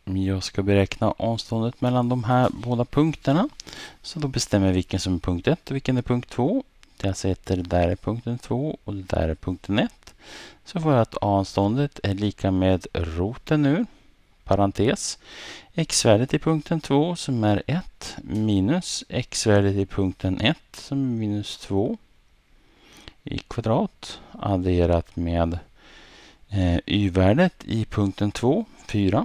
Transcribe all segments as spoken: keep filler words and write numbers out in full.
Jag ska beräkna avståndet mellan de här båda punkterna. Så då bestämmer jag vilken som är punkt ett och vilken är punkt två. Jag sätter det där är punkten två och det där är punkten ett. Så får jag att avståndet är lika med roten ur, parentes, x-värdet i punkten två som är ett minus x-värdet i punkten ett som är minus två i kvadrat adderat med eh, y-värdet i punkten två, fyra,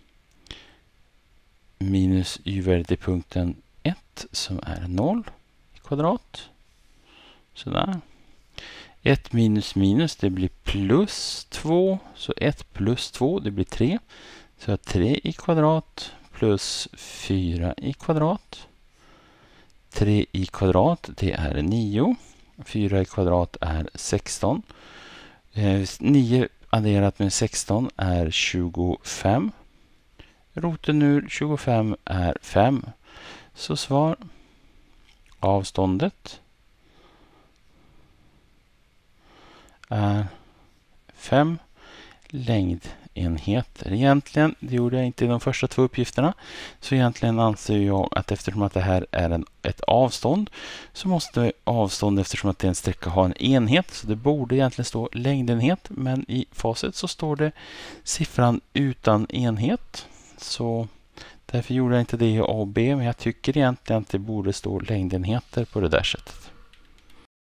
minus y-värdet i punkten ett som är noll i kvadrat. Sådär. ett minus minus det blir plus två. Så ett plus två det blir tre. Så tre i kvadrat plus fyra i kvadrat. tre i kvadrat det är nio. fyra i kvadrat är sexton. Eh, nio adderat med sexton är tjugofem. Roten ur tjugofem är fem. Så svar avståndet är fem längdenheter. Egentligen, det gjorde jag inte i de första två uppgifterna. Så egentligen anser jag att eftersom att det här är en, ett avstånd så måste avstånd eftersom att det är en sträcka ha en enhet. Så det borde egentligen stå längdenhet. Men i facit så står det siffran utan enhet. Så därför gjorde jag inte det i A och B. Men jag tycker egentligen att det borde stå längdenheter på det där sättet.